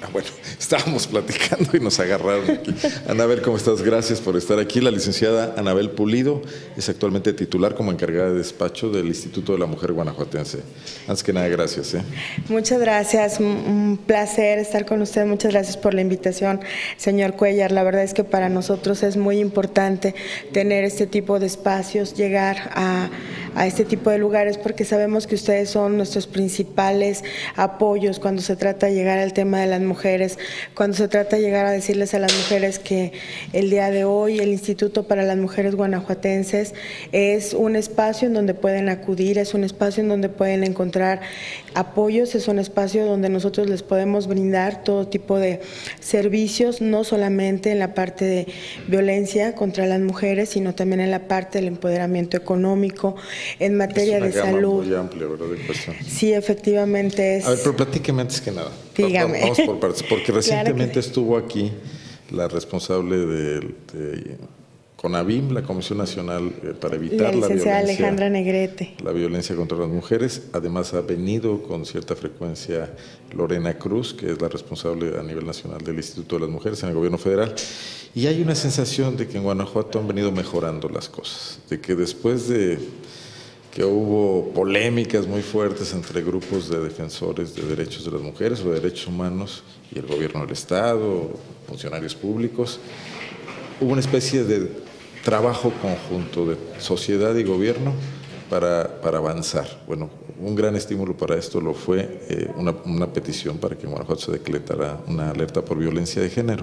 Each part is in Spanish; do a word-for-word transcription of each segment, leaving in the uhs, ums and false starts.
bueno, estábamos platicando y nos agarraron aquí. Anabel, ¿cómo estás? Gracias por estar aquí. La licenciada Anabel Pulido es actualmente titular como encargada de despacho del Instituto de la Mujer Guanajuatense. Antes que nada, gracias. ¿eh? Muchas gracias, un placer estar con usted. Muchas gracias por la invitación, señor Cuellar. La verdad es que para nosotros es muy importante tener este tipo de espacios, llegar a, a este tipo de lugares, porque sabemos que ustedes son nuestros principales apoyos cuando se trata de llegar al tema de las mujeres, cuando se trata de llegar a decirles a las mujeres que el día de hoy el Instituto para las Mujeres Guanajuatenses es un espacio en donde pueden acudir, es un espacio en donde pueden encontrar apoyos, es un espacio donde nosotros les podemos brindar todo tipo de servicios, no solamente en la parte de violencia contra las mujeres, sino también en la parte del empoderamiento económico, en materia de salud. Es una gama muy amplia, ¿verdad?, de cuestiones. Sí, efectivamente es. A ver, pero platíqueme antes que nada. Dígame. Vamos por partes, porque recientemente Claro que sí. estuvo aquí la responsable de, de CONAVIM, la Comisión Nacional para Evitar la la Violencia. Alejandra Negrete. La violencia contra las mujeres. Además ha venido con cierta frecuencia Lorena Cruz, que es la responsable a nivel nacional del Instituto de las Mujeres en el Gobierno Federal. Y hay una sensación de que en Guanajuato han venido mejorando las cosas, de que después de que hubo polémicas muy fuertes entre grupos de defensores de derechos de las mujeres o de derechos humanos y el gobierno del Estado, funcionarios públicos, hubo una especie de trabajo conjunto de sociedad y gobierno para, para avanzar. Bueno, un gran estímulo para esto lo fue eh, una, una petición para que en Guanajuato se decretara una alerta por violencia de género.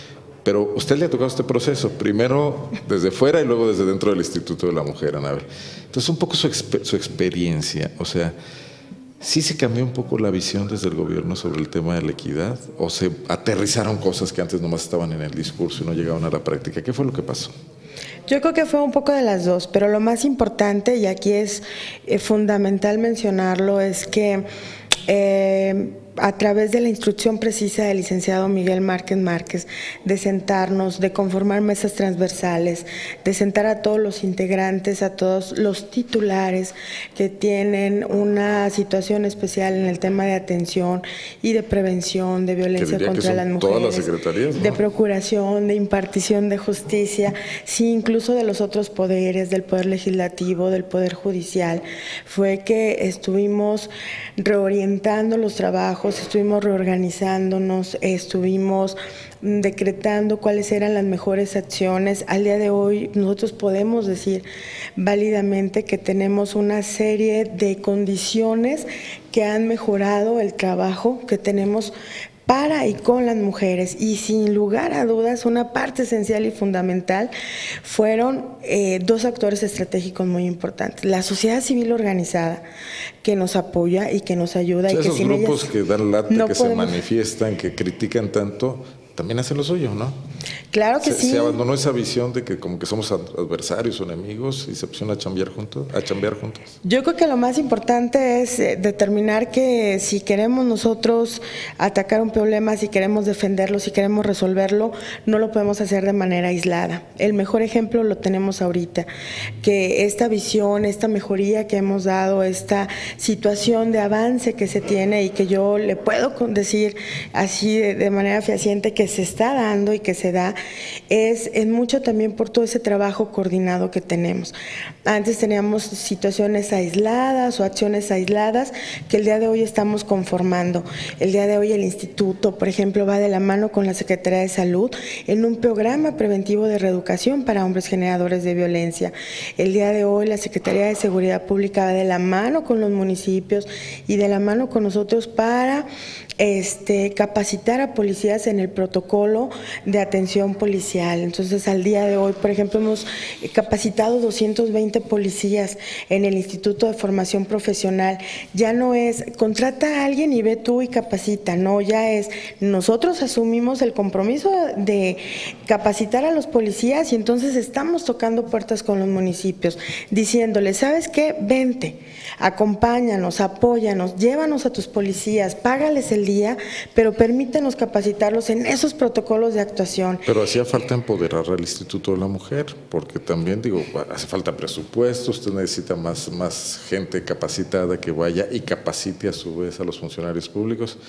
Pero usted le ha tocado este proceso, primero desde fuera y luego desde dentro del Instituto de la Mujer, Anabel. Entonces, un poco su, exper su experiencia, o sea, ¿sí se cambió un poco la visión desde el gobierno sobre el tema de la equidad? ¿O se aterrizaron cosas que antes nomás estaban en el discurso y no llegaban a la práctica? ¿Qué fue lo que pasó? Yo creo que fue un poco de las dos, pero lo más importante, y aquí es eh, fundamental mencionarlo, es que eh, a través de la instrucción precisa del licenciado Miguel Márquez Márquez, de sentarnos, de conformar mesas transversales, de sentar a todos los integrantes, a todos los titulares que tienen una situación especial en el tema de atención y de prevención de violencia contra las mujeres, todas las secretarías, ¿no?, de procuración, de impartición de justicia, sí, incluso de los otros poderes, del Poder Legislativo, del Poder Judicial, fue que estuvimos reorientando los trabajos, estuvimos reorganizándonos, estuvimos decretando cuáles eran las mejores acciones. Al día de hoy nosotros podemos decir válidamente que tenemos una serie de condiciones que han mejorado el trabajo que tenemos para y con las mujeres, y sin lugar a dudas una parte esencial y fundamental fueron eh, dos actores estratégicos muy importantes: la sociedad civil organizada, que nos apoya y que nos ayuda. O sea, y que esos sin grupos ellas que dan lata, no que podemos... se manifiestan, que critican tanto, también hacen lo suyo, ¿no? Claro que se, sí. Se abandonó esa visión de que como que somos adversarios o enemigos y se pusieron a chambear juntos, a chambear juntos. Yo creo que lo más importante es determinar que si queremos nosotros atacar un problema, si queremos defenderlo, si queremos resolverlo, no lo podemos hacer de manera aislada. El mejor ejemplo lo tenemos ahorita, que esta visión, esta mejoría que hemos dado, esta situación de avance que se tiene y que yo le puedo decir así de, de manera fehaciente que se está dando y que se da, es en mucho también por todo ese trabajo coordinado que tenemos. Antes teníamos situaciones aisladas o acciones aisladas que el día de hoy estamos conformando. El día de hoy el instituto, por ejemplo, va de la mano con la Secretaría de Salud en un programa preventivo de reeducación para hombres generadores de violencia. El día de hoy la Secretaría de Seguridad Pública va de la mano con los municipios y de la mano con nosotros para Este, capacitar a policías en el protocolo de atención policial. Entonces, al día de hoy, por ejemplo, hemos capacitado doscientos veinte policías en el Instituto de Formación Profesional. Ya no es contrata a alguien y ve tú y capacita, no, ya es nosotros asumimos el compromiso de capacitar a los policías y entonces estamos tocando puertas con los municipios, diciéndoles, ¿sabes qué? Vente, acompáñanos, apóyanos, llévanos a tus policías, págales el día, pero permítenos capacitarlos en esos protocolos de actuación. Pero hacía falta empoderar al Instituto de la Mujer, porque también, digo, hace falta presupuesto, usted necesita más, más gente capacitada que vaya y capacite a su vez a los funcionarios públicos.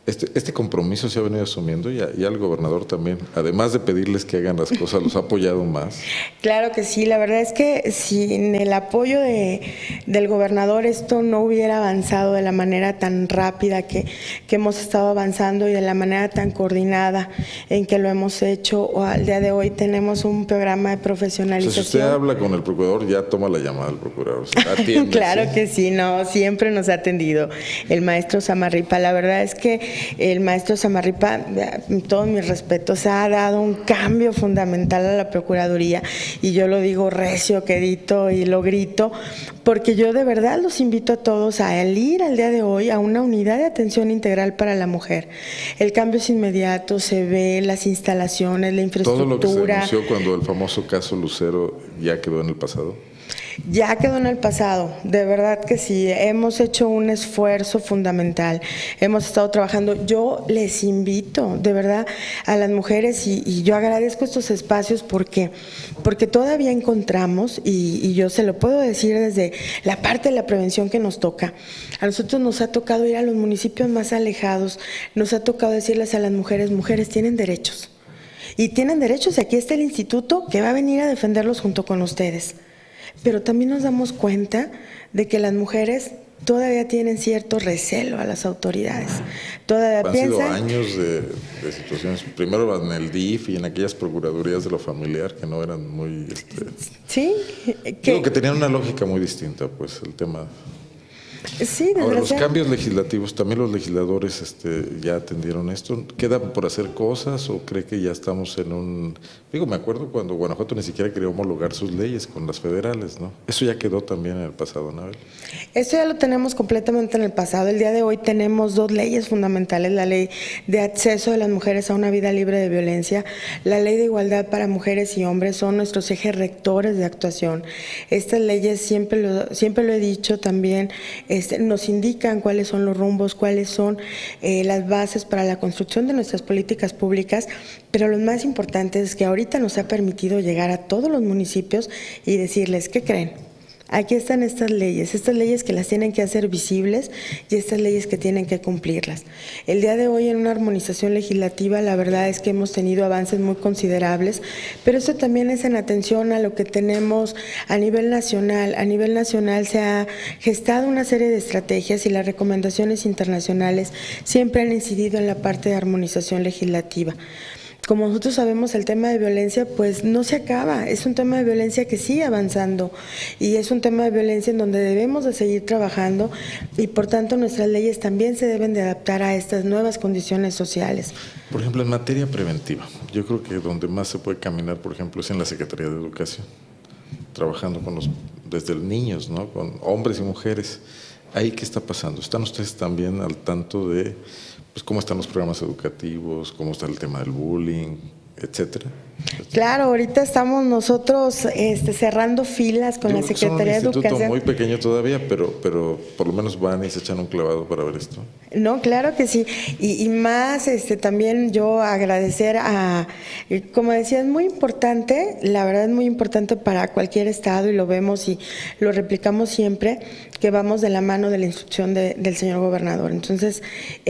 Este, este compromiso se ha venido asumiendo y, a, y al gobernador también, además de pedirles que hagan las cosas, los ha apoyado más. Claro que sí, la verdad es que sin el apoyo de, del gobernador esto no hubiera avanzado de la manera tan rápida que, que hemos estado avanzando y de la manera tan coordinada en que lo hemos hecho. O al día de hoy tenemos un programa de profesionalización. O sea, si usted habla con el procurador, ya toma la llamada del procurador. O sea, atiende, claro ¿sí? que sí, no, siempre nos ha atendido el maestro Samarripa. La verdad es que el maestro Samarripa, todos mis respetos, ha dado un cambio fundamental a la Procuraduría, y yo lo digo recio, quedito y lo grito, porque yo de verdad los invito a todos a ir al día de hoy a una unidad de atención integral para la mujer. El cambio es inmediato, se ve las instalaciones, la infraestructura. Todo lo que se denunció cuando el famoso caso Lucero ya quedó en el pasado. Ya quedó en el pasado, de verdad que sí, hemos hecho un esfuerzo fundamental, hemos estado trabajando. Yo les invito, de verdad, a las mujeres, y, y yo agradezco estos espacios porque, porque todavía encontramos, y, y yo se lo puedo decir desde la parte de la prevención que nos toca, a nosotros nos ha tocado ir a los municipios más alejados, nos ha tocado decirles a las mujeres, mujeres tienen derechos, y tienen derechos, y aquí está el instituto que va a venir a defenderlos junto con ustedes. Pero también nos damos cuenta de que las mujeres todavía tienen cierto recelo a las autoridades. Todavía Han piensan... sido años de, de situaciones, primero en el D I F y en aquellas procuradurías de lo familiar que no eran muy... Este, sí. Que, digo que tenían una lógica muy distinta, pues, el tema... Sí, ahora, los cambios legislativos, también los legisladores este, ya atendieron esto. ¿Queda por hacer cosas o cree que ya estamos en un...? Digo, me acuerdo cuando Guanajuato ni siquiera quería homologar sus leyes con las federales, ¿no? Eso ya quedó también en el pasado, Anabel. Esto ya lo tenemos completamente en el pasado. El día de hoy tenemos dos leyes fundamentales: la ley de acceso de las mujeres a una vida libre de violencia, la ley de igualdad para mujeres y hombres, son nuestros ejes rectores de actuación. Estas leyes, siempre lo, siempre lo he dicho también, Este, nos indican cuáles son los rumbos, cuáles son eh, las bases para la construcción de nuestras políticas públicas, pero lo más importante es que ahorita nos ha permitido llegar a todos los municipios y decirles, ¿qué creen? Aquí están estas leyes, estas leyes que las tienen que hacer visibles y estas leyes que tienen que cumplirlas. El día de hoy en una armonización legislativa la verdad es que hemos tenido avances muy considerables, pero eso también es en atención a lo que tenemos a nivel nacional. A nivel nacional se ha gestado una serie de estrategias y las recomendaciones internacionales siempre han incidido en la parte de armonización legislativa. Como nosotros sabemos, el tema de violencia pues no se acaba, es un tema de violencia que sigue avanzando y es un tema de violencia en donde debemos de seguir trabajando y por tanto nuestras leyes también se deben de adaptar a estas nuevas condiciones sociales. Por ejemplo, en materia preventiva, yo creo que donde más se puede caminar, por ejemplo, es en la Secretaría de Educación, trabajando con los, desde los niños, ¿no? Con hombres y mujeres. ¿Ahí qué está pasando? ¿Están ustedes también al tanto de pues cómo están los programas educativos, cómo está el tema del bullying, etcétera? Claro, ahorita estamos nosotros este, cerrando filas con Yo la Secretaría de Educación. Es un instituto muy pequeño todavía, pero, pero por lo menos van y se echan un clavado para ver esto. No, claro que sí. Y, y más este, también yo agradecer a, como decía, es muy importante, la verdad es muy importante para cualquier estado y lo vemos y lo replicamos siempre, que vamos de la mano de la instrucción de, del señor gobernador. Entonces,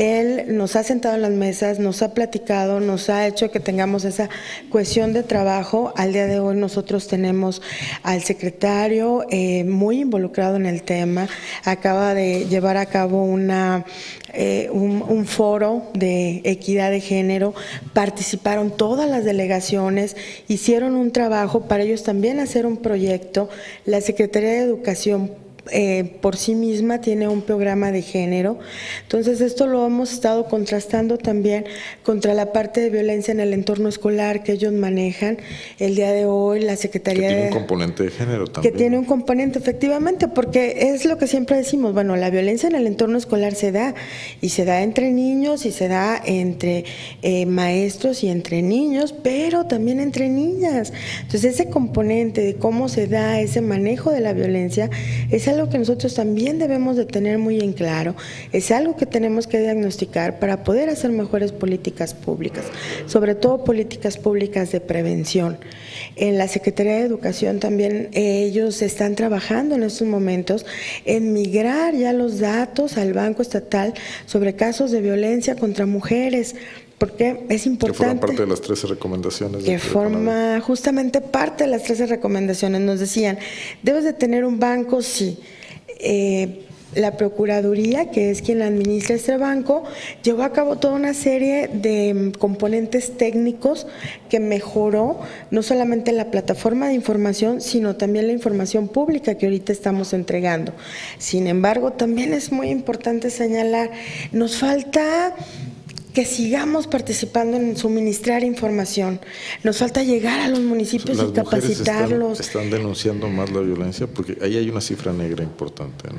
él nos ha sentado en las mesas, nos ha platicado, nos ha hecho que tengamos esa cohesión de trabajo. Al día de hoy nosotros tenemos al secretario eh, muy involucrado en el tema, acaba de llevar a cabo una, eh, un, un foro de equidad de género, participaron todas las delegaciones, hicieron un trabajo para ellos también hacer un proyecto. La Secretaría de Educación Eh, por sí misma tiene un programa de género, entonces esto lo hemos estado contrastando también contra la parte de violencia en el entorno escolar que ellos manejan. El día de hoy la Secretaría... Que tiene de, un componente de género también. Que tiene un componente, efectivamente, porque es lo que siempre decimos, bueno, la violencia en el entorno escolar se da, y se da entre niños, y se da entre eh, maestros y entre niños, pero también entre niñas. Entonces ese componente de cómo se da ese manejo de la violencia es algo algo que nosotros también debemos de tener muy en claro, es algo que tenemos que diagnosticar para poder hacer mejores políticas públicas, sobre todo políticas públicas de prevención. En la Secretaría de Educación también eh, ellos están trabajando en estos momentos en migrar ya los datos al Banco Estatal sobre casos de violencia contra mujeres, porque es importante. Que forma parte de las trece recomendaciones. Que forma justamente parte de las trece recomendaciones. Nos decían, debes de tener un banco, sí. Eh, la Procuraduría, que es quien administra este banco, llevó a cabo toda una serie de componentes técnicos que mejoró no solamente la plataforma de información, sino también la información pública que ahorita estamos entregando. Sin embargo, también es muy importante señalar, nos falta que sigamos participando en suministrar información. Nos falta llegar a los municipios Las y capacitarlos. Mujeres están, están denunciando más la violencia porque ahí hay una cifra negra importante, ¿no?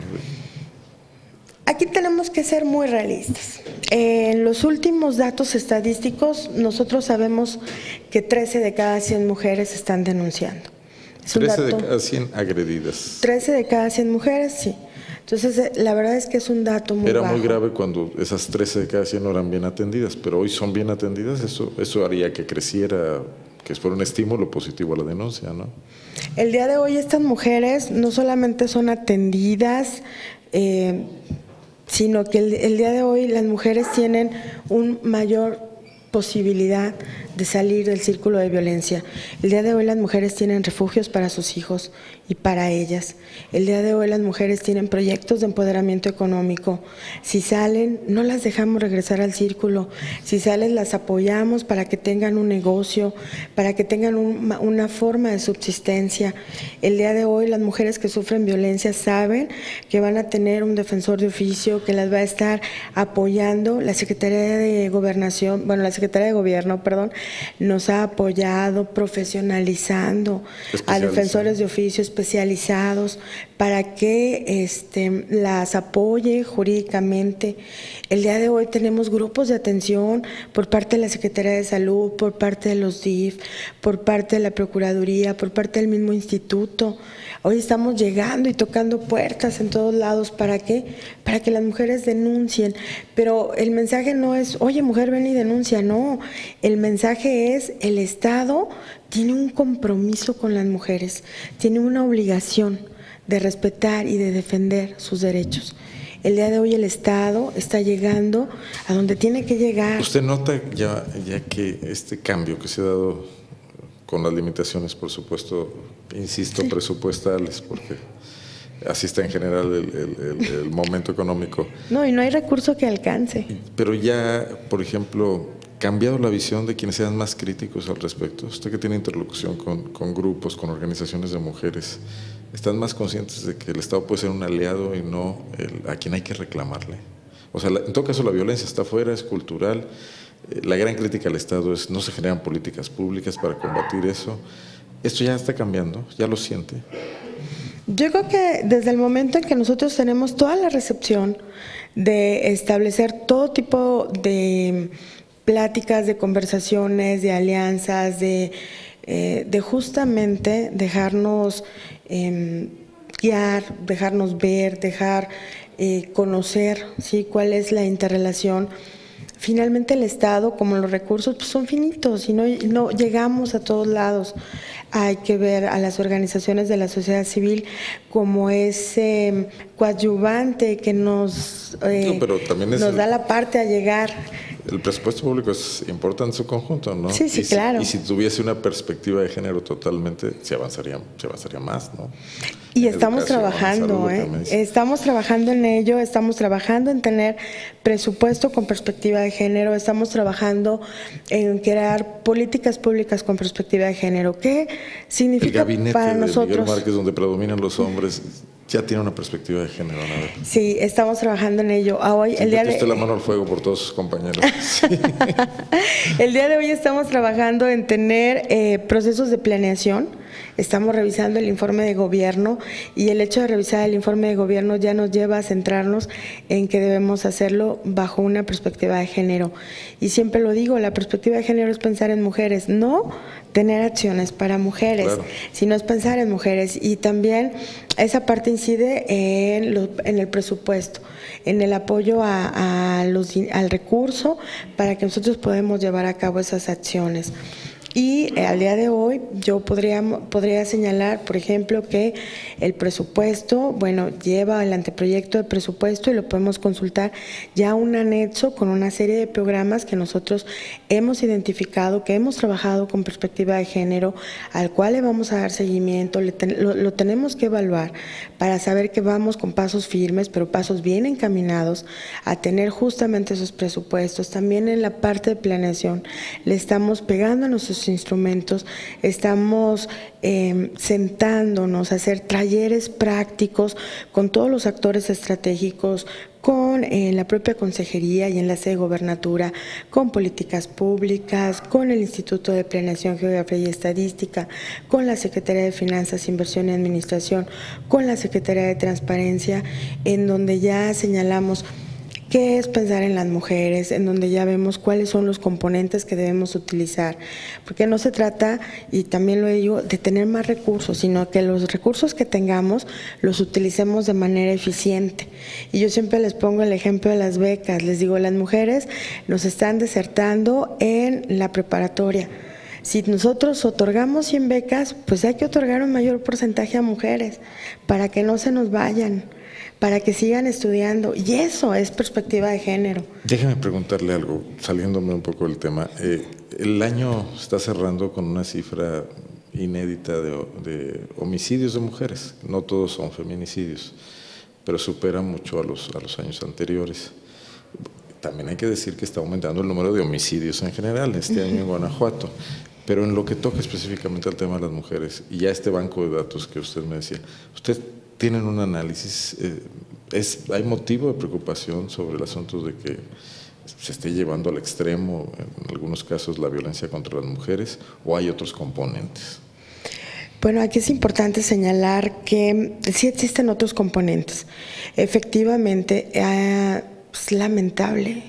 Aquí tenemos que ser muy realistas. En los últimos datos estadísticos, nosotros sabemos que trece de cada cien mujeres están denunciando. Es un trece dato, de cada cien agredidas. trece de cada cien mujeres, sí. Entonces, la verdad es que es un dato muy Era bajo. muy grave cuando esas trece de cada cien no eran bien atendidas, pero hoy son bien atendidas. Eso, eso haría que creciera, que fuera un estímulo positivo a la denuncia, ¿no? El día de hoy estas mujeres no solamente son atendidas, eh, sino que el, el día de hoy las mujeres tienen un mayor posibilidad de salir del círculo de violencia. El día de hoy las mujeres tienen refugios para sus hijos y para ellas. El día de hoy las mujeres tienen proyectos de empoderamiento económico. Si salen, no las dejamos regresar al círculo. Si salen, las apoyamos para que tengan un negocio, para que tengan un, una forma de subsistencia. El día de hoy las mujeres que sufren violencia saben que van a tener un defensor de oficio que las va a estar apoyando. La Secretaría de Gobernación, bueno, la Secretaría de Gobierno, perdón, nos ha apoyado profesionalizando a defensores de oficio especializados para que este, las apoye jurídicamente. El día de hoy tenemos grupos de atención por parte de la Secretaría de Salud, por parte de los D I F, por parte de la Procuraduría, por parte del mismo instituto. Hoy estamos llegando y tocando puertas en todos lados. ¿Para qué? Para que las mujeres denuncien. Pero el mensaje no es, oye, mujer, ven y denuncia. No, el mensaje es, el Estado tiene un compromiso con las mujeres, tiene una obligación de respetar y de defender sus derechos. El día de hoy el Estado está llegando a donde tiene que llegar. ¿Usted nota ya, ya que este cambio que se ha dado con las limitaciones, por supuesto, insisto, sí, presupuestales, porque así está en general el, el, el, el momento económico? No, y no hay recurso que alcance. Pero ya, por ejemplo, cambiado la visión de quienes sean más críticos al respecto. Usted que tiene interlocución con, con grupos, con organizaciones de mujeres, ¿están más conscientes de que el Estado puede ser un aliado y no el, a quien hay que reclamarle? O sea, la, en todo caso la violencia está afuera, es cultural. Eh, la gran crítica al Estado es no se generan políticas públicas para combatir eso. Esto ya está cambiando, ya lo siente. Yo creo que desde el momento en que nosotros tenemos toda la recepción de establecer todo tipo de pláticas, de conversaciones, de alianzas, de, eh, de justamente dejarnos eh, guiar, dejarnos ver, dejar eh, conocer, ¿sí?, cuál es la interrelación. Finalmente el Estado, como los recursos, pues son finitos y no, no llegamos a todos lados. Hay que ver a las organizaciones de la sociedad civil como ese coadyuvante que nos, eh, no, pero también es nos el, da la parte a llegar. El presupuesto público es importante en su conjunto, ¿no? Sí, sí, y si, claro. Y si tuviese una perspectiva de género totalmente, se avanzaría, se avanzaría más, ¿no? Y estamos trabajando, ¿eh? Estamos trabajando en ello, estamos trabajando en tener presupuesto con perspectiva de género, estamos trabajando en crear políticas públicas con perspectiva de género. ¿Qué significa para nosotros? El gabinete de Miguel Márquez, donde predominan los hombres, ya tiene una perspectiva de género, ¿no? Sí, estamos trabajando en ello. A hoy, sí, el día de... usted la mano al fuego por todos sus compañeros. Sí. El día de hoy estamos trabajando en tener eh, procesos de planeación estamos revisando el informe de gobierno y el hecho de revisar el informe de gobierno ya nos lleva a centrarnos en que debemos hacerlo bajo una perspectiva de género. Y siempre lo digo, la perspectiva de género es pensar en mujeres, no tener acciones para mujeres, claro, sino es pensar en mujeres. Y también esa parte incide en, lo, en el presupuesto, en el apoyo a, a los, al recurso para que nosotros podamos llevar a cabo esas acciones. Y eh, al día de hoy yo podría, podría señalar, por ejemplo, que el presupuesto, bueno, lleva el anteproyecto de presupuesto y lo podemos consultar ya un anexo con una serie de programas que nosotros hemos identificado, que hemos trabajado con perspectiva de género, al cual le vamos a dar seguimiento, le ten, lo, lo tenemos que evaluar para saber que vamos con pasos firmes, pero pasos bien encaminados a tener justamente esos presupuestos. También en la parte de planeación le estamos pegando a nuestros instrumentos, estamos eh, sentándonos a hacer talleres prácticos con todos los actores estratégicos, con eh, la propia Consejería y Enlace de Gobernatura, con políticas públicas, con el Instituto de Planeación, Geografía y Estadística, con la Secretaría de Finanzas, Inversión y Administración, con la Secretaría de Transparencia, en donde ya señalamos qué es pensar en las mujeres, en donde ya vemos cuáles son los componentes que debemos utilizar, porque no se trata, y también lo digo, de tener más recursos, sino que los recursos que tengamos los utilicemos de manera eficiente. Y yo siempre les pongo el ejemplo de las becas, les digo, las mujeres nos están desertando en la preparatoria. Si nosotros otorgamos cien becas, pues hay que otorgar un mayor porcentaje a mujeres para que no se nos vayan, para que sigan estudiando, y eso es perspectiva de género. Déjame preguntarle algo, saliéndome un poco del tema. Eh, el año está cerrando con una cifra inédita de, de homicidios de mujeres, no todos son feminicidios, pero supera mucho a los, a los años anteriores. También hay que decir que está aumentando el número de homicidios en general este año en Guanajuato, pero en lo que toca específicamente al tema de las mujeres, y ya este banco de datos que usted me decía, usted tienen un análisis, eh, es, ¿hay motivo de preocupación sobre el asunto de que se esté llevando al extremo, en algunos casos, la violencia contra las mujeres, o hay otros componentes? Bueno, aquí es importante señalar que sí existen otros componentes. Efectivamente, eh, es lamentable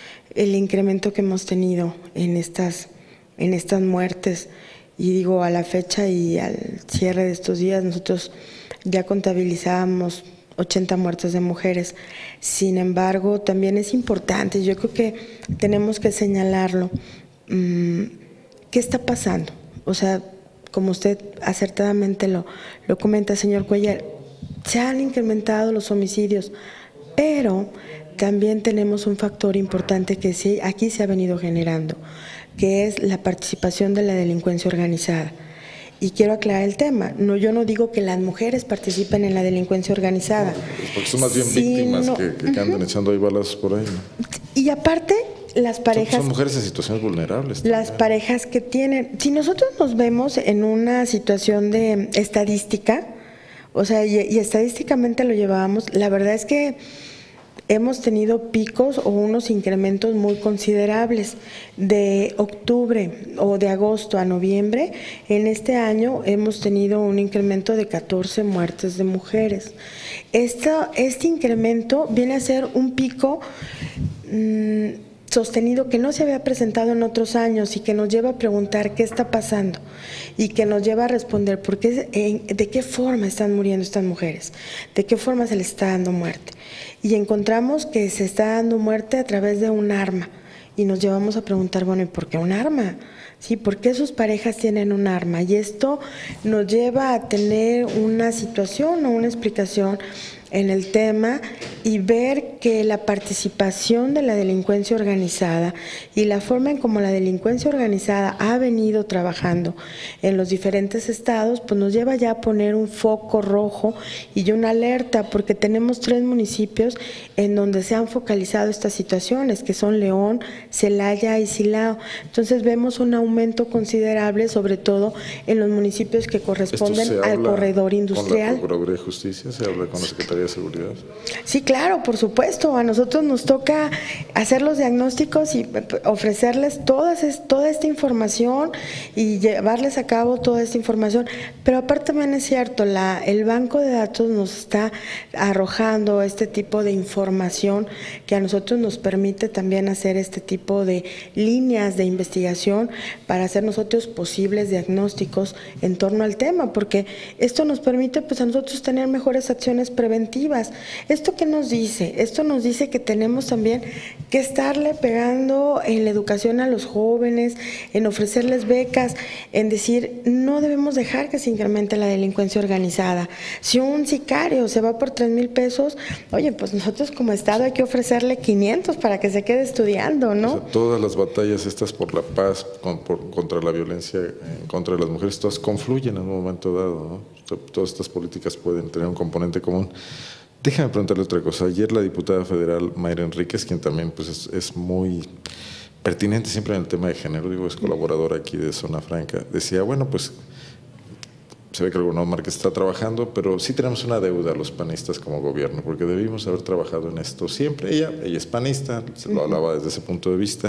el incremento que hemos tenido en estas, en estas muertes, y digo, a la fecha y al cierre de estos días, nosotros ya contabilizábamos ochenta muertes de mujeres. Sin embargo, también es importante, yo creo que tenemos que señalarlo, mmm, ¿qué está pasando? O sea, como usted acertadamente lo, lo comenta, señor Cuellar, se han incrementado los homicidios, pero también tenemos un factor importante que sí, aquí se ha venido generando, que es la participación de la delincuencia organizada. Y quiero aclarar el tema, no, yo no digo que las mujeres participen en la delincuencia organizada. No, porque son más bien sino, víctimas que, que andan uh-huh. echando ahí balas por ahí, ¿no? Y aparte, las parejas… Son, son mujeres en situaciones vulnerables. También. Las parejas que tienen… Si nosotros nos vemos en una situación de estadística, o sea, y, y estadísticamente lo llevábamos, la verdad es que hemos tenido picos o unos incrementos muy considerables. De octubre o de agosto a noviembre, en este año hemos tenido un incremento de catorce muertes de mujeres. Esto, este incremento viene a ser un pico mmm, sostenido que no se había presentado en otros años y que nos lleva a preguntar qué está pasando y que nos lleva a responder por qué, de qué forma están muriendo estas mujeres, de qué forma se les está dando muerte. Y encontramos que se está dando muerte a través de un arma y nos llevamos a preguntar, bueno, ¿y por qué un arma? ¿Sí? ¿Por qué sus parejas tienen un arma? Y esto nos lleva a tener una situación o una explicación en el tema y ver que la participación de la delincuencia organizada y la forma en cómo la delincuencia organizada ha venido trabajando en los diferentes estados, pues nos lleva ya a poner un foco rojo y una alerta, porque tenemos tres municipios en donde se han focalizado estas situaciones, que son León, Celaya y Silao. Entonces vemos un aumento considerable, sobre todo en los municipios que corresponden al corredor industrial. ¿Con la Procuraduría de Justicia? ¿Se habla con la Secretaría Secretaría de Seguridad? Sí, claro, por supuesto. A nosotros nos toca hacer los diagnósticos y ofrecerles todas, toda esta información y llevarles a cabo toda esta información. Pero aparte también es cierto, la, el banco de datos nos está arrojando este tipo de información que a nosotros nos permite también hacer este tipo de líneas de investigación para hacer nosotros posibles diagnósticos en torno al tema, porque esto nos permite pues a nosotros tener mejores acciones preventivas. ¿Esto qué nos dice? Esto nos dice que tenemos también que estarle pegando en la educación a los jóvenes, en ofrecerles becas, en decir, no debemos dejar que se incremente la delincuencia organizada. Si un sicario se va por tres mil pesos, oye, pues nosotros como Estado hay que ofrecerle quinientos para que se quede estudiando, ¿no? O sea, todas las batallas estas por la paz, con, por, contra la violencia en contra de las mujeres, todas confluyen en un momento dado, ¿no? Todas estas políticas pueden tener un componente común. Déjame preguntarle otra cosa. Ayer la diputada federal Mayra Enríquez, quien también pues, es, es muy pertinente siempre en el tema de género, digo, es colaboradora aquí de Zona Franca, decía, bueno, pues se ve que el gobernador Márquez está trabajando, pero sí tenemos una deuda los panistas como gobierno, porque debimos haber trabajado en esto siempre. Ella, ella es panista, se lo hablaba desde ese punto de vista.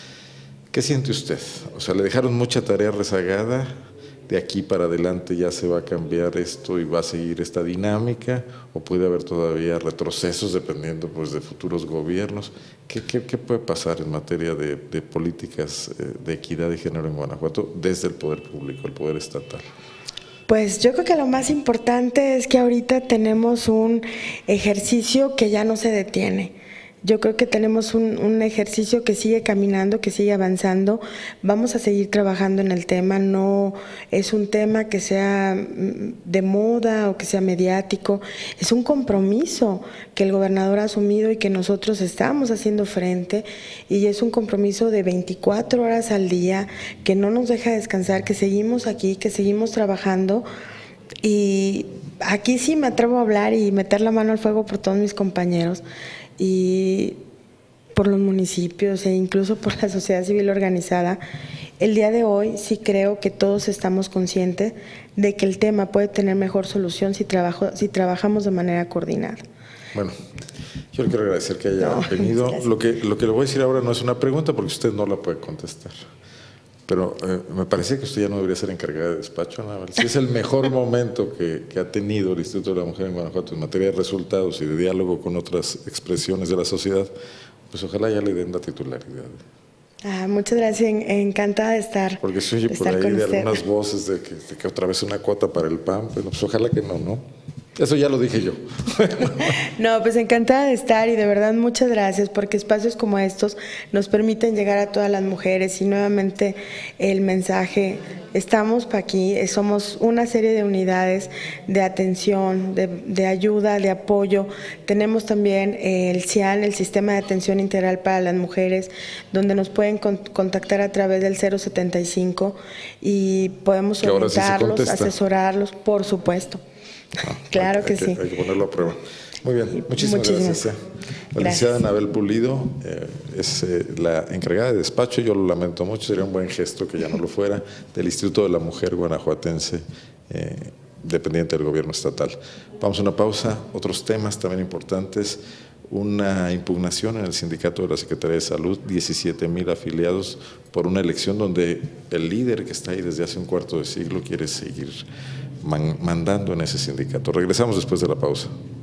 ¿Qué siente usted? O sea, ¿le dejaron mucha tarea rezagada? ¿De aquí para adelante ya se va a cambiar esto y va a seguir esta dinámica? ¿O puede haber todavía retrocesos dependiendo pues, de futuros gobiernos? ¿Qué, qué, qué puede pasar en materia de, de políticas de equidad de género en Guanajuato desde el poder público, el poder estatal? Pues yo creo que lo más importante es que ahorita tenemos un ejercicio que ya no se detiene. Yo creo que tenemos un, un ejercicio que sigue caminando, que sigue avanzando. Vamos a seguir trabajando en el tema. No es un tema que sea de moda o que sea mediático. Es un compromiso que el gobernador ha asumido y que nosotros estamos haciendo frente. Y es un compromiso de veinticuatro horas al día, que no nos deja descansar, que seguimos aquí, que seguimos trabajando. Y aquí sí me atrevo a hablar y meter la mano al fuego por todos mis compañeros y por los municipios e incluso por la sociedad civil organizada. El día de hoy sí creo que todos estamos conscientes de que el tema puede tener mejor solución si, trabajo, si trabajamos de manera coordinada. Bueno, yo le quiero agradecer que haya no, venido. Lo que, lo que le voy a decir ahora no es una pregunta porque usted no la puede contestar. Pero eh, me parece que usted ya no debería ser encargada de despacho, Anabel. Si es el mejor momento que, que ha tenido el Instituto de la Mujer en Guanajuato en materia de resultados y de diálogo con otras expresiones de la sociedad, pues ojalá ya le den la titularidad. Ah, muchas gracias, encantada de estar. Porque se oye por ahí de usted. Algunas voces de que, de que otra vez una cuota para el P A N, pues, pues ojalá que no, ¿no? Eso ya lo dije yo. No, pues encantada de estar y de verdad muchas gracias porque espacios como estos nos permiten llegar a todas las mujeres y nuevamente el mensaje, estamos para aquí, somos una serie de unidades de atención, de, de ayuda, de apoyo. Tenemos también el C I A N, el Sistema de Atención Integral para las Mujeres, donde nos pueden con, contactar a través del cero setenta y cinco y podemos orientarlos, sí asesorarlos, por supuesto. Ah, claro hay, que hay sí. Que, hay que ponerlo a prueba. Muy bien, muchísimas, muchísimas gracias. La licenciada Anabel Pulido eh, es eh, la encargada de despacho, yo lo lamento mucho, sería un buen gesto que ya no lo fuera, del Instituto de la Mujer Guanajuatense, eh, dependiente del gobierno estatal. Vamos a una pausa, otros temas también importantes. Una impugnación en el sindicato de la Secretaría de Salud, diecisiete mil afiliados por una elección donde el líder que está ahí desde hace un cuarto de siglo quiere seguir mandando en ese sindicato. Regresamos después de la pausa.